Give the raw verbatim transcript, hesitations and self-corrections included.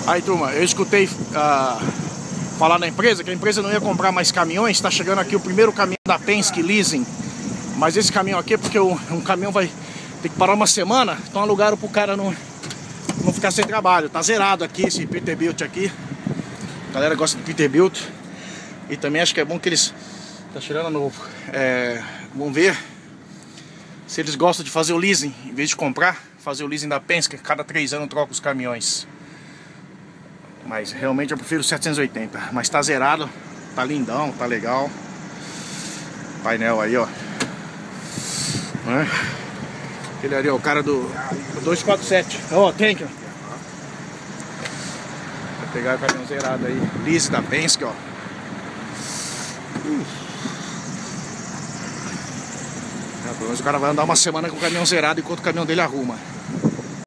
Aí, turma, eu escutei uh, falar na empresa que a empresa não ia comprar mais caminhões. Está chegando aqui o primeiro caminhão da Penske Leasing. Mas esse caminhão aqui é porque o, um caminhão vai ter que parar uma semana. Então alugaram pro cara não, não ficar sem trabalho. Tá zerado aqui esse Peterbilt aqui. A galera gosta de Peterbilt. E também acho que é bom que eles... Tá cheirando novo. É, vamos ver se eles gostam de fazer o leasing. Em vez de comprar, fazer o leasing da Penske. Cada três anos troca os caminhões. Mas realmente eu prefiro o setecentos e oitenta. Mas tá zerado, tá lindão, tá legal. Painel aí, ó. É. Aquele ali, ó, o cara do dois quatro sete. Ó, oh, thank you. Vou pegar o caminhão zerado aí. Lease da Penske, ó. Uh. É, pelo menos o cara vai andar uma semana com o caminhão zerado enquanto o caminhão dele arruma.